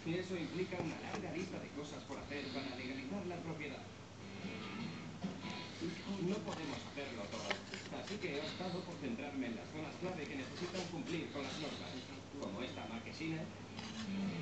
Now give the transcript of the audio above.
Y eso implica una larga lista de cosas por hacer para legalizar la propiedad. No podemos hacerlo todo, así que he optado por centrarme en las zonas clave que necesitan cumplir con las normas, como esta marquesina